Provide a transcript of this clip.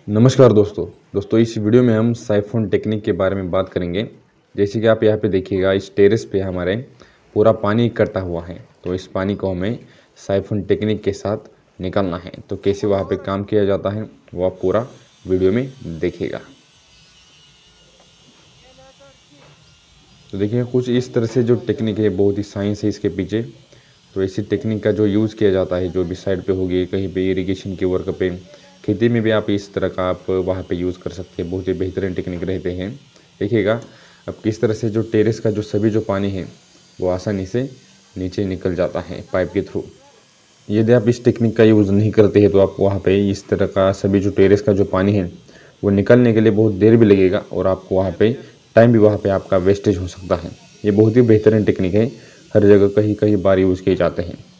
नमस्कार दोस्तों इस वीडियो में हम साइफोन टेक्निक के बारे में बात करेंगे। जैसे कि आप यहाँ पे देखिएगा, इस टेरेस पे हमारे पूरा पानी इकट्ठा हुआ है, तो इस पानी को हमें साइफोन टेक्निक के साथ निकालना है। तो कैसे वहाँ पे काम किया जाता है वो आप पूरा वीडियो में देखिएगा। तो देखिए, कुछ इस तरह से जो टेक्निक है, बहुत ही साइंस है इसके पीछे। तो इसी टेक्निक का जो यूज़ किया जाता है, जो भी साइड पे होगी, कहीं पे इरिगेशन के वर्क पे, खेती में भी आप इस तरह का आप वहाँ पे यूज़ कर सकते हैं। बहुत ही बेहतरीन टेक्निक रहते हैं। देखिएगा अब किस तरह से जो टेरेस का जो सभी जो पानी है वो आसानी से नीचे निकल जाता है पाइप के थ्रू। यदि आप इस टेक्निक का यूज़ नहीं करते हैं तो आप वहाँ पे इस तरह का सभी जो टेरेस का जो पानी है वो निकलने के लिए बहुत देर भी लगेगा, और आपको वहाँ पे टाइम भी वहाँ पे आपका वेस्टेज हो सकता है। ये बहुत ही बेहतरीन टेक्निक है, हर जगह कहीं कहीं बार यूज़ किए जाते हैं।